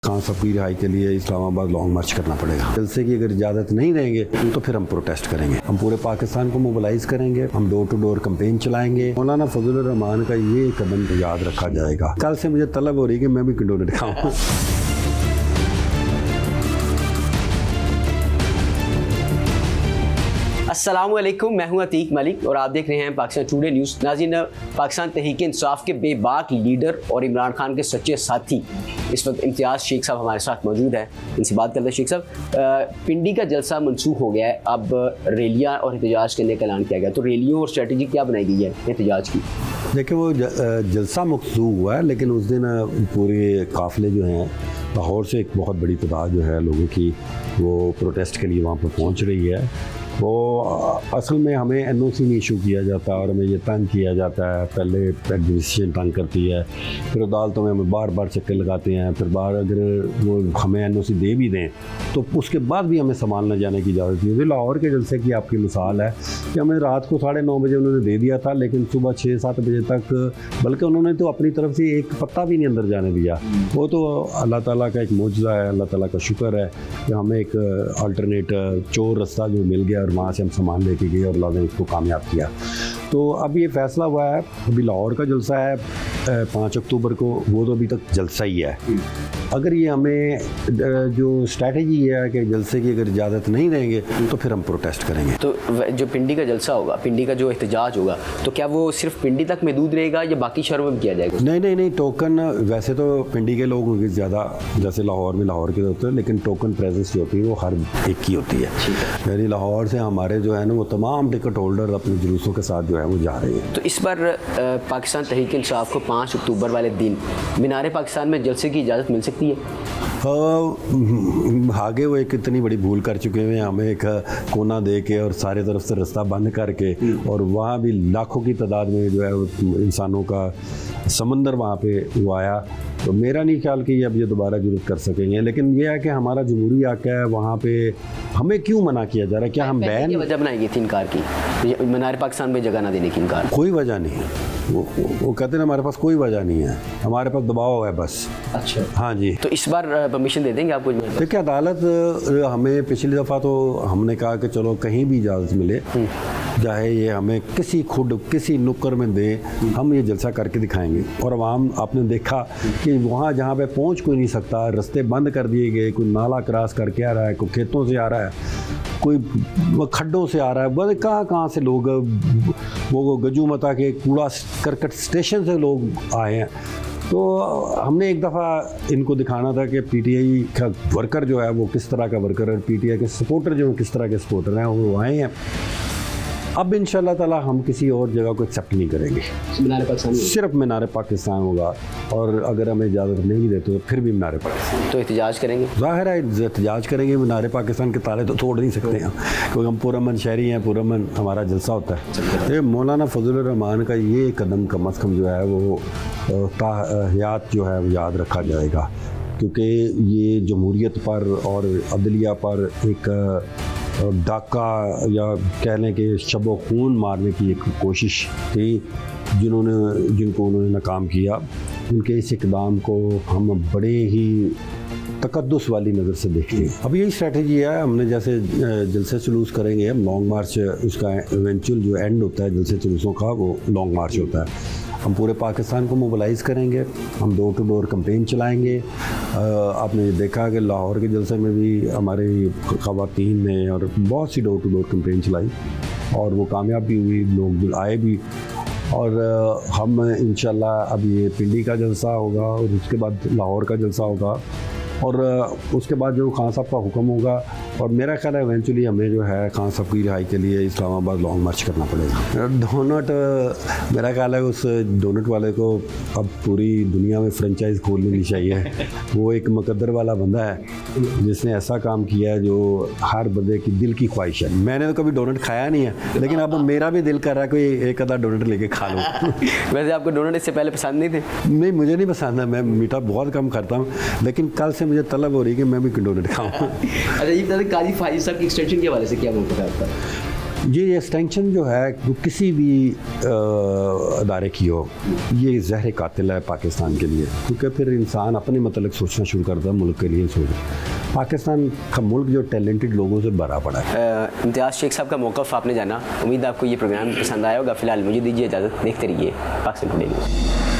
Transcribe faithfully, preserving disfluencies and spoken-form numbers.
खान साहब की रिहाई के लिए इस्लामाबाद लॉन्ग मार्च करना पड़ेगा। जलसे की अगर इजाज़त नहीं देंगे तो फिर हम प्रोटेस्ट करेंगे। हम पूरे पाकिस्तान को मोबिलाइज करेंगे, हम डोर टू डोर कैंपेन चलाएंगे। मौलाना फजलुर रहमान का ये कदम याद रखा जाएगा। कल से मुझे तलब हो रही है कि मैं भी डोनेट खाऊँ। अस्सलामुअलैकुम, मैं हूं अतीक मलिक और आप देख रहे हैं पाकिस्तान टुडे न्यूज़। नाज़रीन, पाकिस्तान तहरीक-ए-इंसाफ के बेबाक लीडर और इमरान खान के सच्चे साथी इस वक्त इम्तियाज़ शेख साहब हमारे साथ मौजूद हैं। इनसे बात करते हैं। शेख साहब, पिंडी का जलसा मनसूख हो गया है, अब रैलियाँ और एहतजाज करने का ऐलान किया गया, तो रैलियों और स्ट्रेटजी क्या बनाई गई है एहतजाज की? देखिए, वो जलसा मनसूख हुआ है, लेकिन उस दिन पूरे काफ़िले जो हैं लाहौर से एक बहुत बड़ी तादाद जो है लोगों की वो प्रोटेस्ट के लिए वहाँ पर पहुँच रही है। वो असल में हमें एन ओ सी नहीं इशू किया जाता और हमें ये तंग किया जाता है। पहले एडमिनिस्ट्रेशन तंग करती है, फिर अदालतों में हमें बार बार चक्कर लगाते हैं, फिर बार अगर वो हमें एन ओ सी दे भी दें तो उसके बाद भी हमें सामान न जाने की इजाज़त नहीं होती। लाहौर के जलसे की आपकी मिसाल है कि हमें रात को साढ़े नौ बजे उन्होंने दे दिया था, लेकिन सुबह छः सात बजे तक, बल्कि उन्होंने तो अपनी तरफ से एक पत्ता भी नहीं अंदर जाने दिया। वो तो अल्लाह ताला का एक मौजज़ा है, अल्लाह ताला का शुक्र है कि हमें एक अल्टरनेट चोर रास्ता जो मिल गया और वहाँ से हम सामान लेके गए और अल्लाह ने उसको कामयाब किया। तो अब ये फैसला हुआ है, अभी लाहौर का जलसा है पाँच अक्टूबर को, वो तो अभी तक जलसा ही है। अगर ये हमें जो स्ट्रैटेजी है कि जलसे की अगर इजाज़त नहीं देंगे तो फिर हम प्रोटेस्ट करेंगे। तो जो पिंडी का जलसा होगा, पिंडी का जो एहतजाज होगा, तो क्या वो सिर्फ पिंडी तक महदूद रहेगा या बाकी शहरों में किया जाएगा? नहीं नहीं नहीं, टोकन वैसे तो पिंडी के लोग होंगे ज़्यादा, जैसे लाहौर में लाहौर के होते हैं, लेकिन टोकन प्रेजेंस जो होती है वो हर एक की होती है। यानी लाहौर से हमारे जो है ना वो तमाम टिकट होल्डर अपने जुलूसों के साथ जो है वो जा रहे हैं। तो इस बार पाकिस्तान तहरीक-ए-इंसाफ को पाँच अक्टूबर वाले दिन मीनार पाकिस्तान में जलसे की इजाज़त मिल सकती है? आगे वो एक इतनी बड़ी भूल कर चुके हैं, हमें एक कोना दे के और सारे तरफ से रास्ता बंद करके, और वहाँ भी लाखों की तादाद में जो है इंसानों का समंदर वहाँ पे वो आया। तो मेरा नहीं ख्याल कि ये अब ये दोबारा जरूरत कर सकेंगे, लेकिन ये है कि हमारा जमहूरी हक़ है, वहाँ पे हमें क्यों मना किया जा रहा है? क्या हम बैन की वजह बनाई गई थी इनकार की, मीनार पाकिस्तान में जगह ना देने की इनकार? कोई वजह नहीं है, वो वो कहते हैं हमारे पास कोई वजह नहीं है, हमारे पास दबाव है बस। अच्छा, हाँ जी। तो इस बार परमिशन दे देंगे आपको? देखिए, अदालत हमें पिछली दफ़ा तो हमने कहा कि चलो कहीं भी इजाज़त मिले, चाहे ये हमें किसी खुद किसी नुक्कर में दे, हम ये जलसा करके दिखाएंगे। और आवाम आपने देखा कि वहाँ जहाँ पे पहुँच कोई नहीं सकता, रास्ते बंद कर दिए गए, कोई नाला क्रॉस करके आ रहा है, कोई खेतों से आ रहा है, कोई खड्डों से आ रहा है, बस कहाँ कहाँ से लोग, वो गजू मता के कूड़ा करकट स्टेशन से लोग आए हैं। तो हमने एक दफ़ा इनको दिखाना था कि पीटीआई का वर्कर जो है वो किस तरह का वर्कर है, पीटीआई के सपोर्टर जो किस तरह के सपोर्टर हैं, वो आए हैं। अब इंशाल्लाह ताला हम किसी और जगह को एक्सेप्ट नहीं करेंगे, मीनार पाकिस्तान सिर्फ मीनार पाकिस्तान होगा, और अगर हमें इजाज़त नहीं देते तो फिर भी मीनार पाकिस्तान। तो एहतजाज करेंगे? ज़ाहिर है एहतजाज करेंगे, मीनार पाकिस्तान के ताले तो तोड़ नहीं सकते हैं, क्योंकि हम पुरअमन शहरी हैं, पुरअमन हमारा जलसा होता है। ये मौलाना फजलुर रहमान का ये कदम कम अज़ कम जो है वो ताहयात जो है वो याद रखा जाएगा, क्योंकि ये जमहूरियत पर और अदलिया पर एक डाका या कह लें कि शबो खून मारने की एक कोशिश थी, जिन्होंने जिनको उन्होंने नाकाम किया। उनके इस इक़दाम को हम बड़े ही तकद्दुस वाली नज़र से देखते हैं। अब यही स्ट्रैटेजी है, हमने जैसे जलसे जुलूस करेंगे, हम लॉन्ग मार्च, उसका इवेंचुअल जो एंड होता है जलसे जुलूसों का वो लॉन्ग मार्च होता है। हम पूरे पाकिस्तान को मोबिलाइज़ करेंगे, हम डोर टू डोर कैंपेन चलाएंगे। आपने देखा कि लाहौर के जलसे में भी हमारे ख़वातीन ने और बहुत सी डोर टू डोर कैंपेन चलाई और वो कामयाब भी हुई, लोग आए भी। और हम इंशाल्लाह अब ये पिंडी का जलसा होगा और उसके बाद लाहौर का जलसा होगा और उसके बाद जो खान साहब का हुक्म होगा, और मेरा ख्याल है इवेंचुअली हमें जो है खान साहब की रिहाई के लिए इस्लामाबाद लॉन्ग मार्च करना पड़ेगा। डोनट, मेरा ख्याल है उस डोनट वाले को अब पूरी दुनिया में फ्रेंचाइज खोल लेनी चाहिए। वो एक मुकद्दर वाला बंदा है जिसने ऐसा काम किया है जो हर बंदे की दिल की ख्वाहिश है। मैंने तो कभी डोनट खाया नहीं है, लेकिन अब मेरा भी दिल कर रहा है कोई एक आधा डोनट लेके खा लूँ। वैसे आपको डोनट इससे पहले पसंद नहीं थे? नहीं, मुझे नहीं पसंद है, मैं मीठा बहुत कम खाता हूँ, लेकिन कल से मुझे तलब हो रही है कि मैं भी डोनट खाऊँ। अच्छा, ये काजी फाजिल साहब की एक्सटेंशन के हवाले से क्या बोलता है आपका? ये एक्सटेंशन जो है वो किसी भी अदारे की हो, ये जहर कातिल है पाकिस्तान के लिए, क्योंकि फिर इंसान अपने मतलब सोचना शुरू करता है, मुल्क के लिए सोच। पाकिस्तान का मुल्क जो टैलेंटेड लोगों से भरा पड़ा है। इम्तियाज़ शेख साहब का मौक़िफ़ आपने जाना, उम्मीद है आपको ये प्रोग्राम पसंद आया होगा। फिलहाल मुझे दीजिए इजाज़त, देखते रहिए पाकिस्तान टुडे न्यूज़।